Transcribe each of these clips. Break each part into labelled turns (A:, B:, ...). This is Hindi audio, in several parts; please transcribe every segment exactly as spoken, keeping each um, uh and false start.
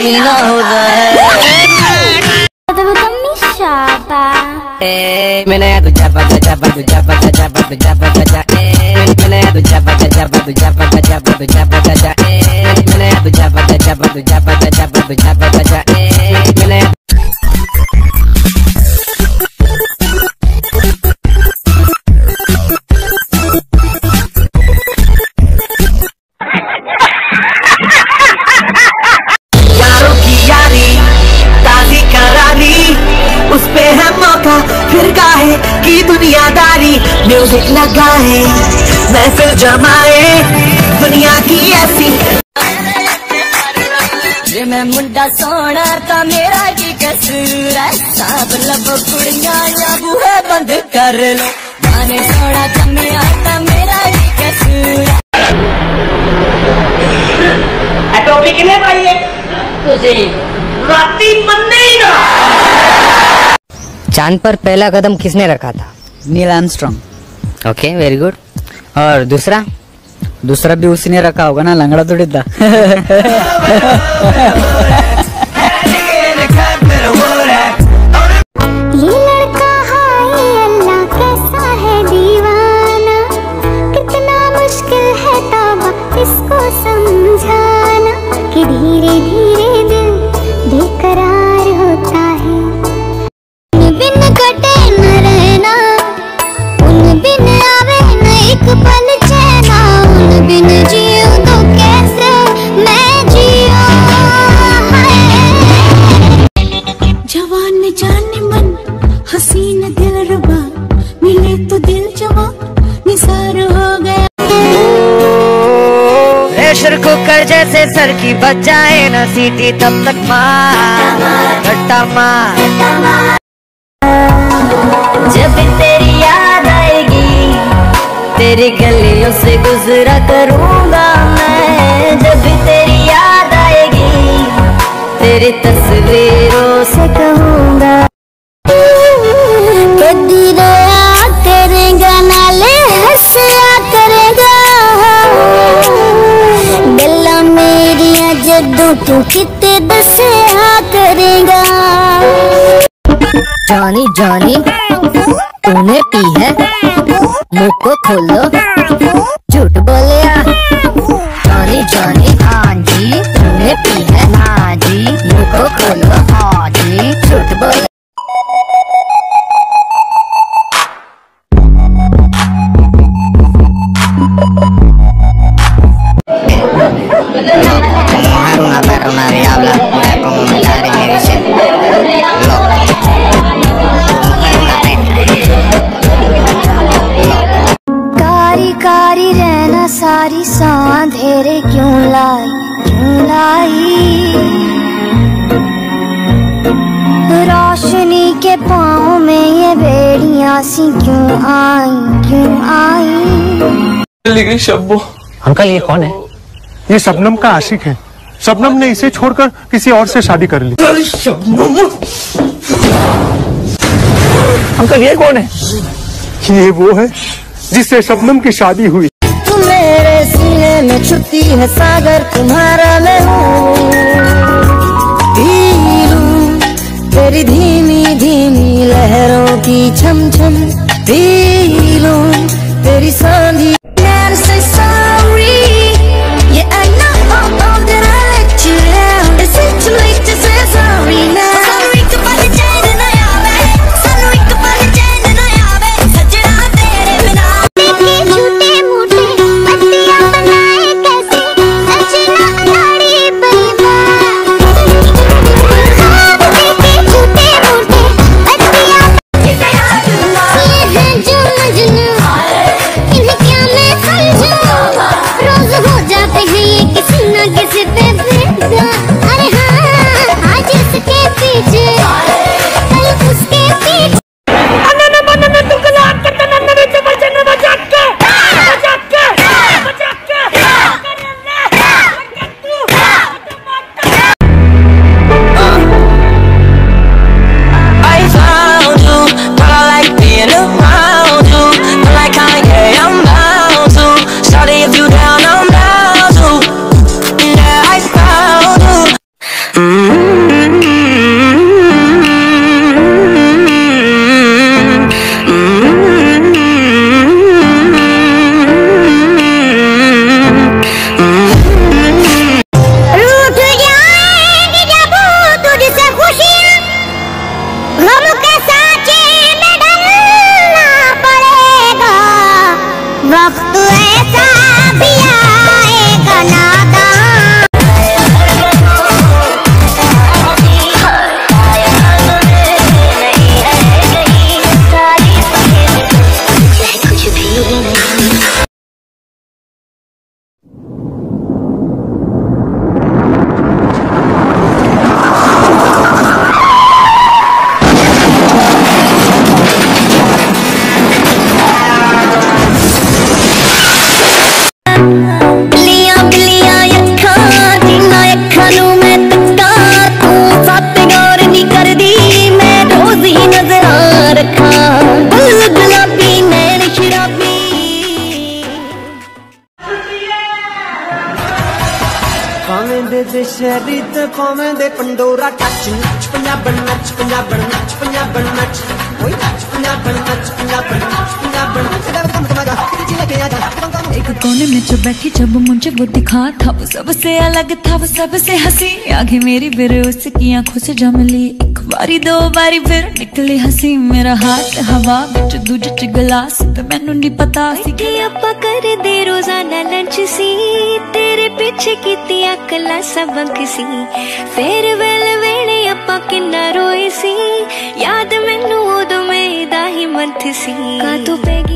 A: गिना होता है। मैंने तो जापा जापा जापा जापा जापा जापा मैंने तो जापा जापा जापा जापा जापा मैंने तो जापा जापा जापा जापा जापा मैंने यारों की यारी ताज़ी करारी, उस पे है मौका फिर काहे की दुनियादारी। म्यूजिक लगाए महफिल जमाए दुनिया की ऐसी। जे मैं मुंडा सोना ता मेरा की कसूर है, सब लब कुड़ियां या बूहे बंद कर लो। माने सोना जम्मिया ता मेरा की कसूर है। टॉपिक किने भाई है तुझे राती मनने ही ना।
B: चांद पर पहला कदम किसने रखा था?
C: Neil Armstrong.
B: Okay, very good. और दूसरा?
C: दूसरा भी उसी ने रखा होगा ना, लंगड़ा थोड़ी था।
D: ये लड़का हाय अल्लाह कैसा है दीवाना, कितना मुश्किल है तौबा इसको समझाना, कि धीरे धीरे दिल बेकरार होता है। उन बिन कटे न रहना, उन बिन आवे न एक पल चैना, उन बिन जियो तो कैसे मैं जियो। जवान जान मन हसीन दिल रुबा, मिले तो दिल जवा निसार हो गया।
A: प्रेशर कुकर जैसे सर की बच जाए न सीटी, तब तक मार घट्टा मार। जब तेरी याद आएगी तेरी गलियों से गुजरा करूँगा मैं, जब तेरी याद आएगी तेरी तस्वीरों से कहूँगा। कदी रोया करेगा नाले हंसया करेगा, गल्ला मेरिया जदू तू किते दसया करेगा।
B: जानी जानी तूने पी है, मुँह को खोलो झूठ बोलिया। जानी जानी हाँ जी तूने पी है, हाँ जी मुँह को खोलो, हाँ जी झूठ बोलो।
D: कारी कारी रहना सारी सांधेरे क्यों लाई क्यों लाई, रोशनी के पाँव में ये बेड़ियां सी क्यों आई क्यों आई।
E: लेकिन शब्बो
F: अंकल ये कौन है?
G: ये शबनम का आशिक है। शबनम ने इसे छोड़कर किसी और से शादी कर ली।
F: अंकल ये कौन है?
G: ये वो है जिससे शबनम की शादी हुई।
A: तुम मेरे सीने में छुट्टी है सागर तुम्हारा मैं हूँ, तेरी धीमी धीमी लहरों की छम छम पी लूं तेरी सांधी।
F: भावें दे दे शहरी ते भावें दे पंडोरा टच नच पंजाबन नच पंजाबन नच पंजाबन नच ओए नच पंजाबन नच पंजाबन नच पंजाबन
H: एक कोने में जो बैठी जब मुझे वो दिखा था वो सबसे अलग था वो सबसे हंसी आगे मेरी फिर उसकी आंखों से जम ली एक बारी दो बारी फिर निकली हंसी मेरा हाथ हवा बिच दूजे च गिलास ते मैनू नहीं पता सी कि आपा कर दे रोजाना लंच सी तेरे पीछे कीतियां कला सबक सी फिर वेल वेले आपा किन्ना रोए सी याद मैनू उदों मेरा ही मंथ सी का तू पैगी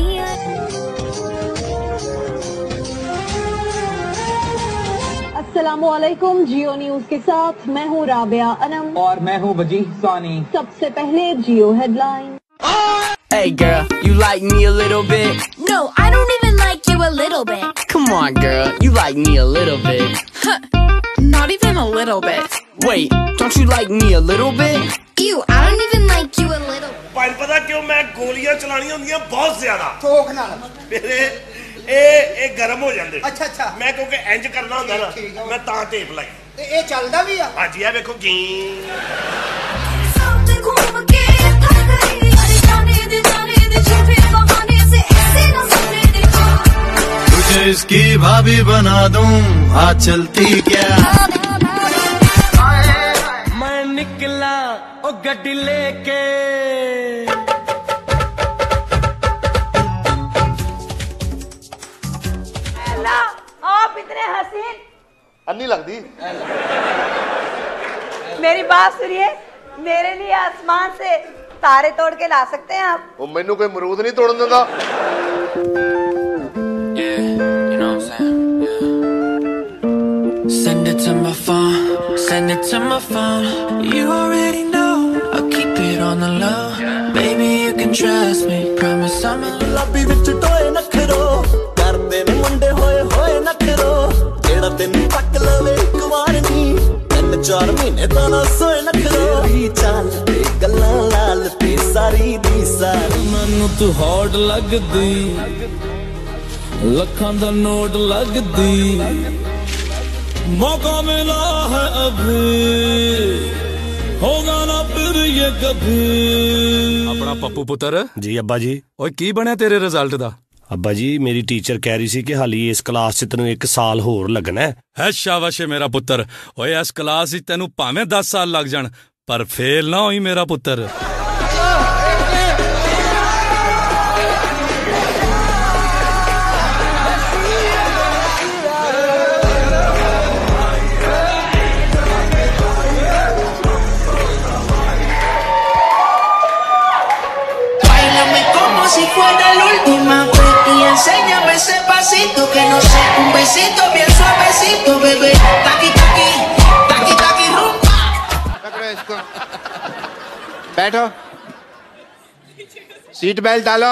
I: अस्सलामुअलैकुम जियो न्यूज के साथ मैं हूँ राबिया अनम
J: और मैं हूँ वजीह सानी।
I: सबसे पहले Geo headline.
K: Hey girl, you like me a little bit?
L: No, I don't even like you a little bit.
K: Come on girl, you like me a little bit.
L: Huh, not even a little bit.
K: Wait, don't you like me a little bit?
L: Ew, I don't even like you a little bit.
M: पर पता क्यों मैं गोलियां चलानी होंदियां बहुत ज्यादा
N: ठोक नाल
M: मेरे ए ए गरम हो जांदे।
N: अच्छा अच्छा
M: मैं क्योंकि इंज करना होंदा ना मैं तां टेप लाई
N: ते ए चलदा भी आ।
M: हां जी आ देखो गी
H: सामने घूम के थक गई अरे जाने दे जाने दे छुपे बहाने से ऐसे न सपने देखा
O: तुझे इसकी भाभी बना दूं आज चलती क्या
F: मैं निकला ओ गड्डी लेके
P: आप इतने हसीन
M: अन्नी लगती।
P: मेरी बात सुनिए मेरे लिए आसमान से तारे तोड़ के ला सकते हैं आप?
M: वो मैनू कोई मरूद नहीं तोड़न देता।
Q: Send it to my phone, send it to my phone. You already know, I'll keep it on the low. Baby, you can trust me, promise I'm a
R: गुलाबी विच टोए नखरो करदे ने मुंडे होए होए नखरो जेड़ा दिन तक लवे एक वार नी तीन चार महीने दा ना सोए नखरो तेरी चाल ते गल्लां लाल ते सारी दी सारी
S: मैनू तू हॉट लगदी लखां दा नोट लगदी मौका मिला है अभी होगा ना फिर ये कभी।
T: अपना पप्पू पुत्र
U: जी अब्बा जी
T: ओए की बनया तेरे रिजल्ट दा?
U: अब्बा जी मेरी टीचर कह रही सी कि हाली इस क्लास च तेनू एक साल होर लगना है।
T: है शाबाश मेरा पुत्र ओए इस क्लास च तेनू भावें दस साल लग जान पर फेल ना होई मेरा पुत्र।
Q: Si fuera la última vez y enséñame ese pasito que no sé, un besito bien suavecito, bebé. Taqui taqui, taqui taqui rumba.
N: पकड़ो इसको। बैठो। सीट बेल्ट डालो।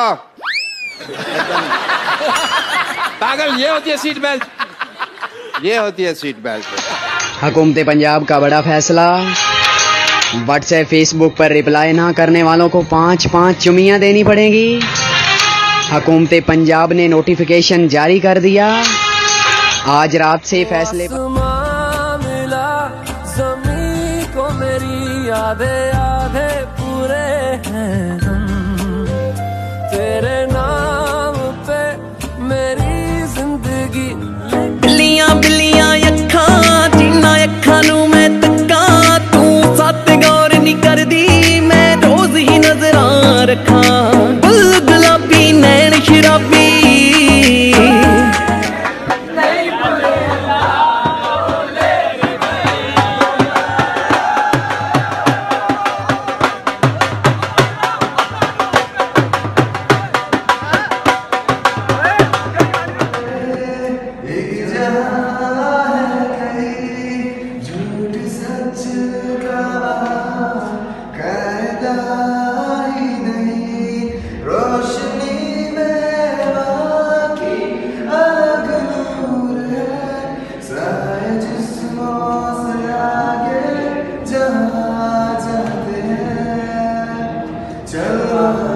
N: पागल ये होती है सीट बेल्ट। ये होती है सीट बेल्ट।
C: हुकूमत पंजाब का बड़ा फैसला व्हाट्सएप फेसबुक पर रिप्लाई ना करने वालों को पाँच पाँच चुमियां देनी पड़ेंगी। हुकूमत पंजाब ने नोटिफिकेशन जारी कर दिया। आज रात से फैसले
Q: मिला ज़मीं को मेरी आधे आधे पूरे हैं हम तेरे नाम पे मेरी जिंदगी।
F: बिल्लियां बिल्लियां अखां जिन्ना अखां नू मैं तक्का तू सत गौर नहीं करदी मैं रोज ही नजरां रखां गुल गुलाबी नैन शराबी।
R: चलो